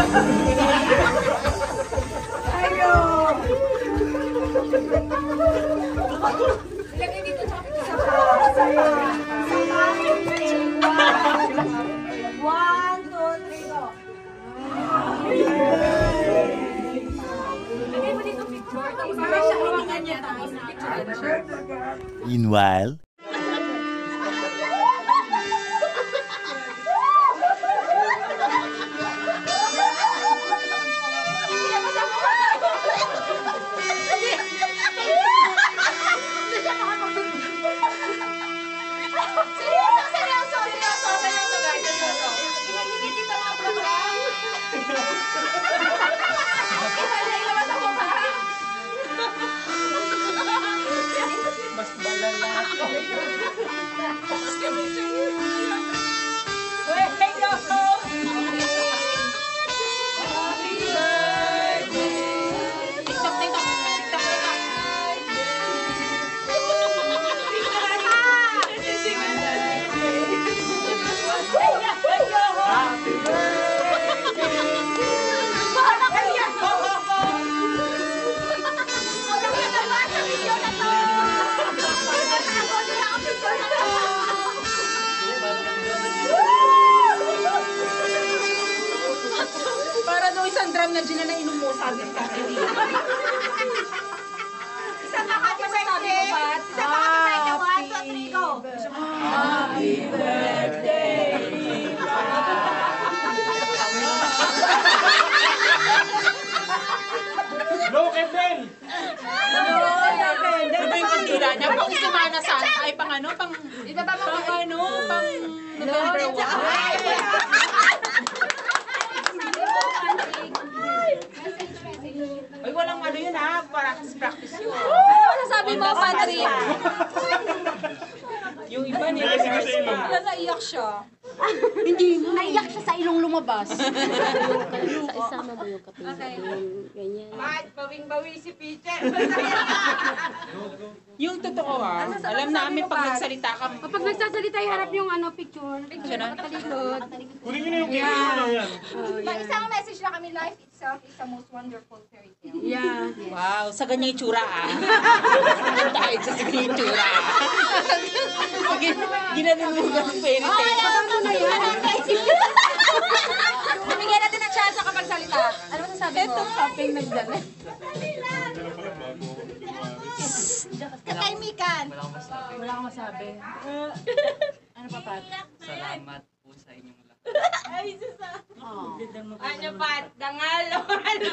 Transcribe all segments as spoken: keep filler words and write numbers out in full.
Ayo! Ilagay dito sa kapit sa One, two, three, go! Lagay mo dito picture. Para siya hawakan niya. Tapos picture. Meanwhile... Mas malala. Wait, wait, go! TikTok, TikTok. TikTok, Happy para daw isang drum na gin na nainom mo, sabi ka. Isang happy birthday! Isang happy birthday! One, two, three, go! Happy birthday! Go, Kevin! Ano yung kandila niya? Pang Semana Santa ay pang ano? Pang, pang ano? Pang November one. Ay, walang ano yun ha? Practice, practice yun. Ano masasabi mo, Patrick? Yung iba niya. Wala, naiyak siya. Hindi, naiyak siya sa ilong lumabas. Sa isama mo yung kapatid. Okay. Ganyan. Bakit? Bawing-bawi si Peter. Yung totoo ha, alam namin pag nagsalita ka. Kapag nagsasalita, iharap yung ano, picture. Picture na. Talikod. Kunin nyo na yung cake nyo yan. May isang message na kami, life itself is the most wonderful fairy tale. Yeah. Wow, sa ganyang itsura ah. Dahil sa ganyang itsura ah. Ginanin mo yung fairy tale. Bigyan natin ng chance kapag salita. Ano masasabi mo? Ito kaping nagdala. Katahimikan. Wala akong masabi. Ano pa, Pat? Salamat po sa inyong lahat. Ay, susa. Ano, Pat? Dangal o ano?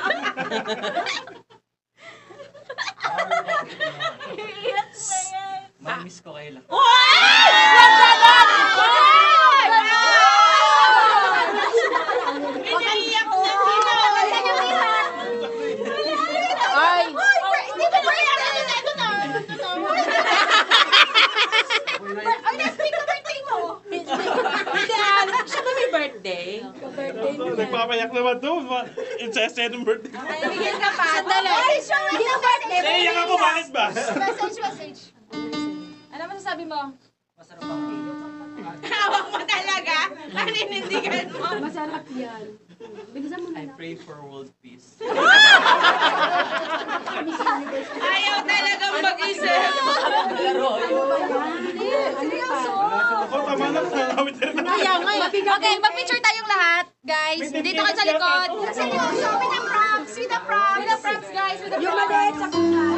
Mamimiss ko kayo lahat. Pinaiyak na sila. Ay! Hindi ko naiyak. Ito na, ito na. Ay, na-speak na birthday mo. Hindi ah, siya ba may birthday? Nagpapayak naman to. Incested ng birthday. Ay, bigyan ka pa. Sandali. Ay, sure. Hindi na birthday. Naiyak ako, bakit ba? Message, message. Ano masasabi mo? Masarap ang cake. Hawak mo talaga. Paninindigan mo. Masarap yan. Bilisan mo na I lang. pray for world peace. Ayaw talagang mag-isip. Seryoso. Ako, tama na. Nakawit na rin. Kaya nga eh. Okay, mag-picture tayong lahat. Guys, dito ka sa likod. Seryoso, with the props. With the props. With the props, guys. With the Yung props. maliit sa kuna.